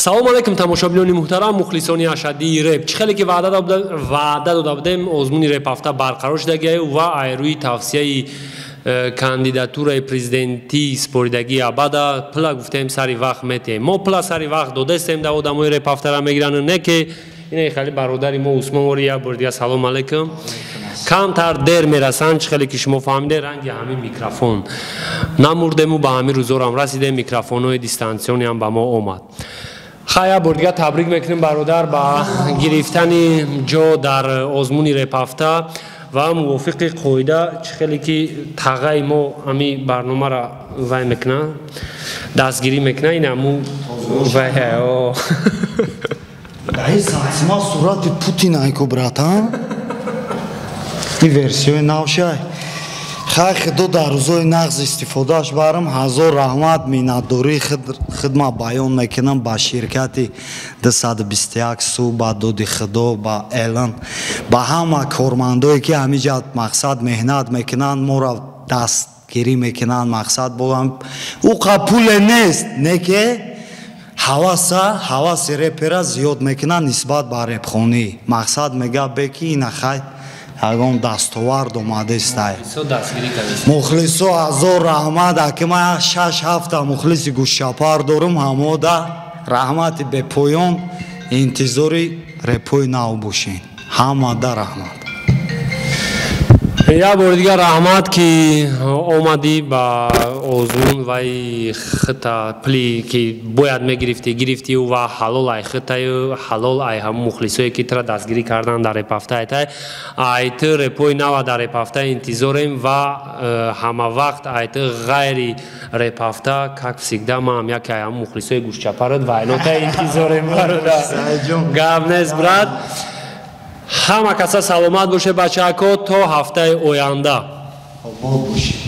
салом алейкум тамошобинони муҳтарам, мухлисони ашаддии реп. Чӣ хеле ки ваъда дода будем озмуни репҳафта барқарор шудагия ва айрӯи тавсияи кандидатураи президентии споридагии абада пила гуфтем сари вақт метем. Мо пила сари вақт додастем да одамои репҳафтара мегиранд, не ки ина хеле бародари мо Усмонвори як бор дига салом алейкум. Камтар дер мерасанд, чӣ хеле ки шумо фаҳмиде ранги ҳамин микрофон намурдему ба ҳамин рӯзорам расидем, микрофонҳои дистансиониам ба мо омад. Хая бор дига табрик мекунем бародар ба гирифтани ҷо дар озмуни репҳафта ва мувофиқи қоида. Чӣ хеле ки тағаи мо ами барномаро вай мекуна дастгирӣ мекуна инаму вай дай сансима сурати Путинайку братан ин версияи навшай хай худо дар рӯзои нағз истифодааш барам ҳазор раҳмат миннатдории хидма баён мекунам ба ширкати 221 су ба доди худо ба элан ба ҳама кормандое ки ҳамиҷа мақсад меҳнат мекунанд моро дастгирӣ мекунанд мақсад боам уқа пуле нест не ки ҳаваси репера зиёд мекунанд нисбат ба репхонӣ мақсад мегӯяд бе ки ина хай ягон дастовард омадестай мухлисо ҳазор раҳмат аки ман 6-7 мухлиси гӯшчапар дорам ҳамода раҳмати бепоён интизори репои нав бошен ҳамада раҳмат. як бори дигар раҳмат ки омадӣ ба озмун ваи хита пли ки бояд мегирифтӣ гирифтию ва ҳалол ай хитаю ҳалол ай ҳамун мухлисое ки тра дастгирӣ кардан дар репҳафта айтай айти репои нава дар репҳафта интизорем ва ҳамавақт айти ғайри репҳафта как всегда ман яке ай ҳамун мухлисои гӯшчапарот ва айнота интизорем бародар гап нест брат. Ҳама каса саломат боше бачаҳако то ҳафтаи оянда.